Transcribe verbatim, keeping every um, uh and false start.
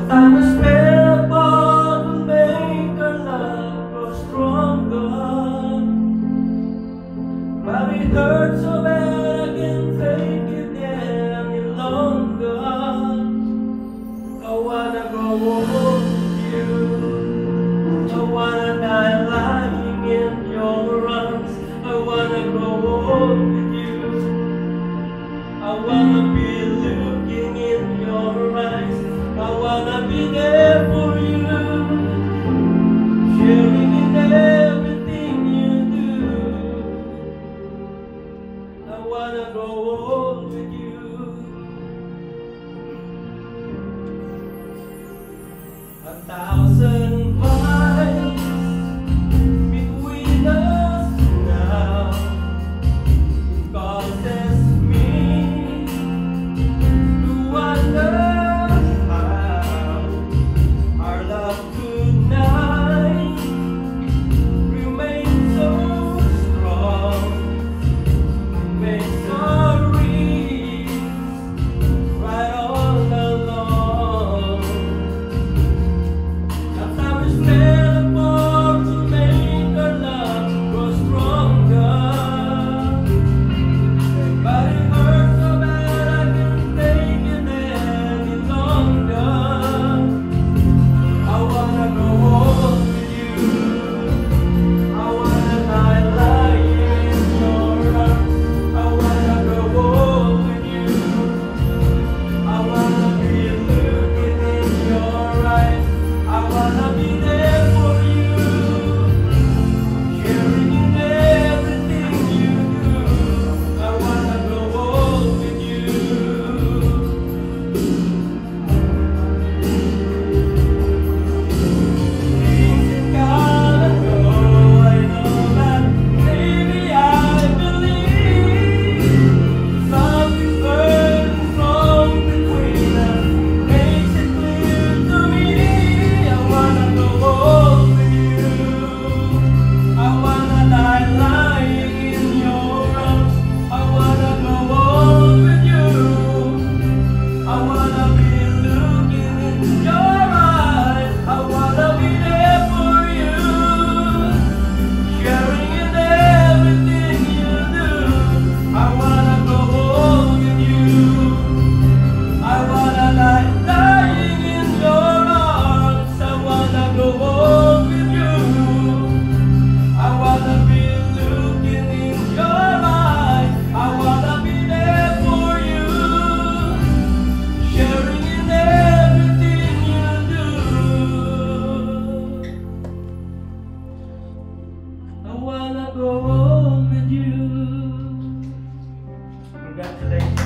Time we spend apart will make our love grow stronger. But it hurts so bad I can't take it any longer. I wanna go home with you. I wanna die lying in your arms. I wanna go home with you. I wanna be looking in your eyes. I wanna be there for you, sharing in everything you do. I wanna go home with you. A thousand miles between us now. It causes me to wonder I wanna go home with you. Congratulations.